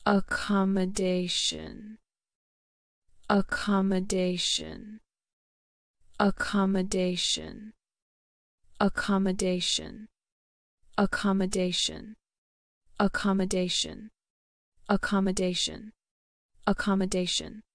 accommodation, accommodation, accommodation, accommodation, accommodation, accommodation, accommodation, accommodation,